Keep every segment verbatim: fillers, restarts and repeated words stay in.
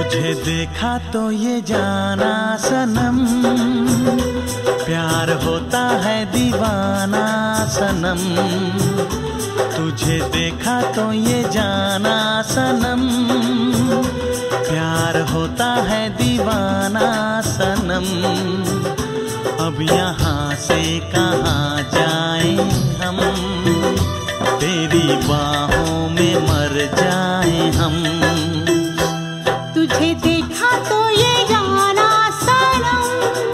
तुझे देखा तो ये जाना सनम, प्यार होता है दीवाना सनम। तुझे देखा तो ये जाना सनम, प्यार होता है दीवाना सनम। अब यहाँ से कहाँ जाएं हम, तेरी बाहों में मर जाएं हम। तुझे देखा तो ये जाना सनम,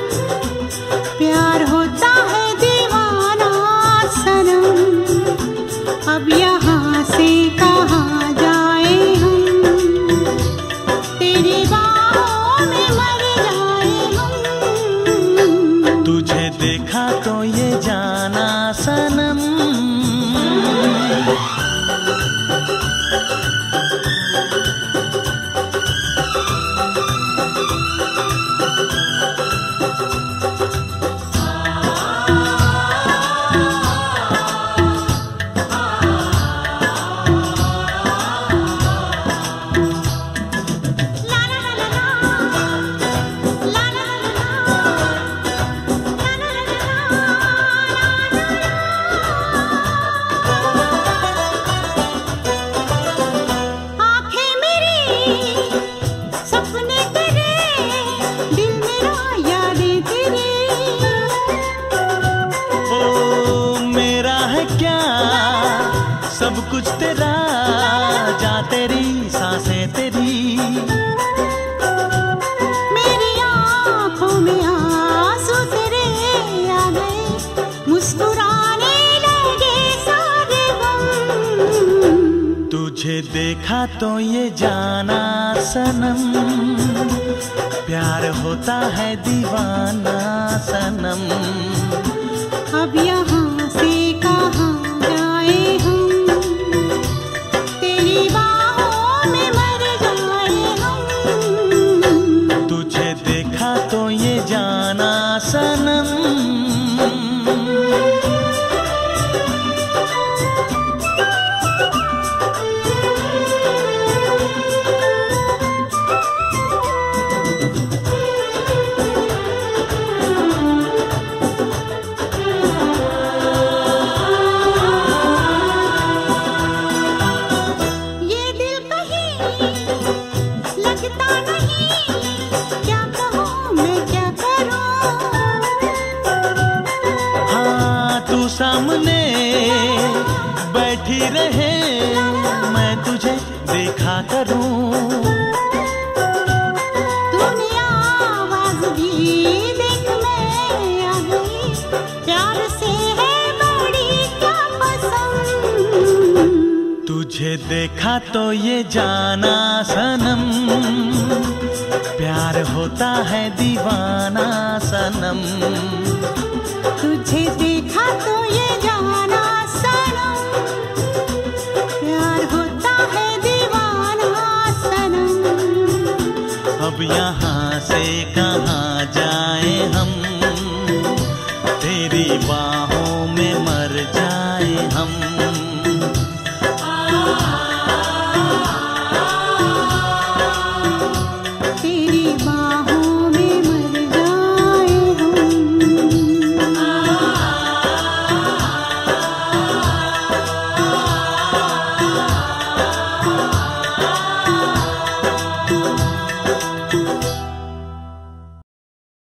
प्यार होता है दीवाना सनम। अब यहाँ से कहाँ जाए हम, तेरी बाहों में मर जाए हम। तुझे देखा तो ये जाना सनम। सब कुछ तेरा, जा तेरी सांसें तेरी। मेरी आँखों में आंसू तेरे आ गए, मुस्कुराने लगे सारे गम। तुझे देखा तो ये जाना सनम, प्यार होता है दीवाना सनम। अब यहाँ से कहाँ जाए हम, तेरी बाहों में मर जाए हम। तुझे देखा तो ये जाना सनम। सामने बैठी रहे, मैं तुझे देखा करूं। तूने आवाज दी, देख मैं आ गई, प्यार से है बड़ी क्या पसंद। तुझे देखा तो ये जाना सनम, प्यार होता है दीवाना सनम। तुझे देखा तो ये जाना सनम, प्यार होता है दीवाना सनम। अब यहाँ से कहाँ जाएं हम, तेरी बात